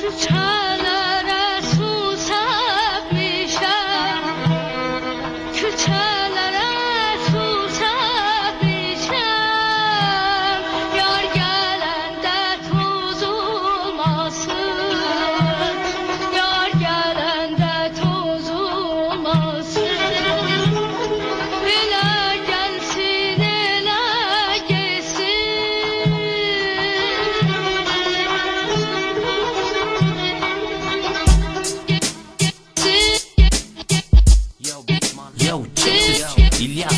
Küçelere su serpmişem, küçelere su serpmişem. Yar gelende toz olmasın, yar gelende toz olmasın. Ele gelsin, ele geçsin. Yo, check this out. İlyas.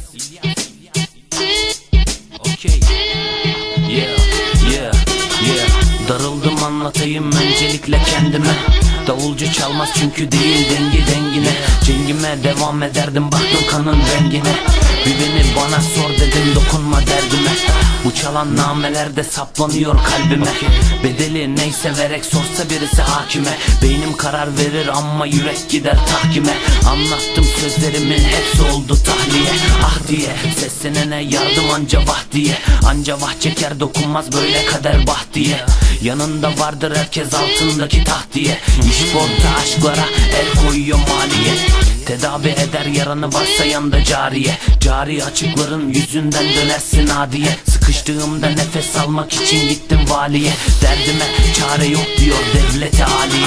Okay. Yeah. Darıldım, anlatayım öncelikle kendime. Davulcu çalmaz çünkü değil dengi dengine. Cengime devam ederdim, baktım kanın rengine. Bir beni bana sor dedim, dokunma derdime. Bu çalan namelerde saplanıyor kalbime. Bedeli neyse vererek sorsa birisi hakime. Beynim karar verir ama yürek gider tahkime. Anlattım sözlerimin hepsi oldu tahliye. Ah diye seslenene yardım anca vah diye. Anca vah çeker dokunmaz böyle kader bah diye. Yanında vardır herkes altındaki taht diye. İş borta aşklara el koyuyor maliye. Tedavi eder yaranı varsa yanda cariye. Cari açıkların yüzünden dönersin adiye. Sıkıştığımda nefes almak için gittim valiye. Derdime çare yok diyor devlete aliye.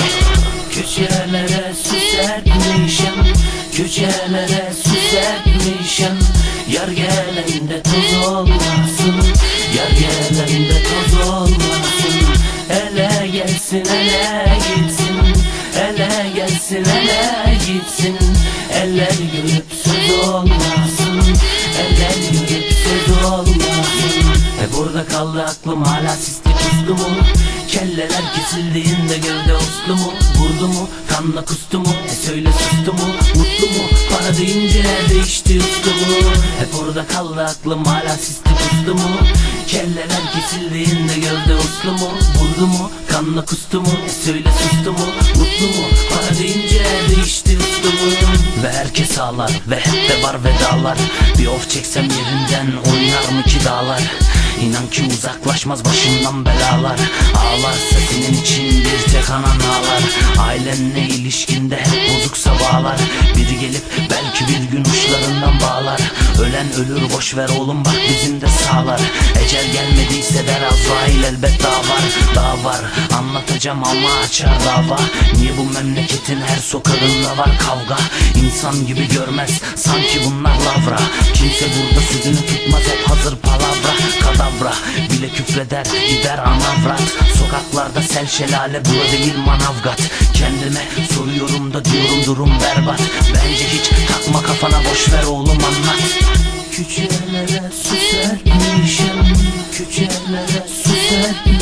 Köşelere su serpmişem, köşelere su serpmişem. Yar gelende toz olmasın, yar gelende toz olmasın. Ele gelsin, ele gitsin, ele gelsin, ele gitsin. Eller gülüp söz olmasın, eller gülüp söz olmasın. Burada kaldı aklım hala sisli puslu mu? Kelleler kesildiğinde gövde uslu mu? Vurdu mu? Kanla kustu mu? Söyle sustu mu? Mutlu mu? Para deyince değişti üstü mu? Hep orada kaldı aklım hala sisli puslu mu? Kelleler kesildiğinde gövde uslu mu? Vurdu mu? Kanla kustu mu? Söyle sustu mu? Mutlu mu? Para deyince değişti üstü mu? Ve herkes ağlar ve hep de var vedalar. Bir of çeksem yerinden oynar mı ki dağlar? İnan ki uzaklaşmaz başından belalar. Ağlarsa senin için bir tek anan ağlar. Ailenle ilişkinde hep bozuksa bağlar. Biri gelip belki bir gün uçlarından bağlar. Ölen ölür boş ver oğlum bak bizim de sağlar. Ecel gelmediyse der Azrail elbet daha var. Anlatacağım ama açar dava. Niye bu memleketin her sokağında var kavga? İnsan gibi görmez sanki bunlar lavra. Kimse burada sözünü tutmaz hep hazır palavra. Kadavra bile küfreder gider anavrat. Sokaklarda sel şelale bura değil Manavgat. Kendime soruyorum da diyorum durum berbat. Bence hiç takma kafana boş ver oğlum anlat. Küçelere su serpmişem, küçelere su serpmişem.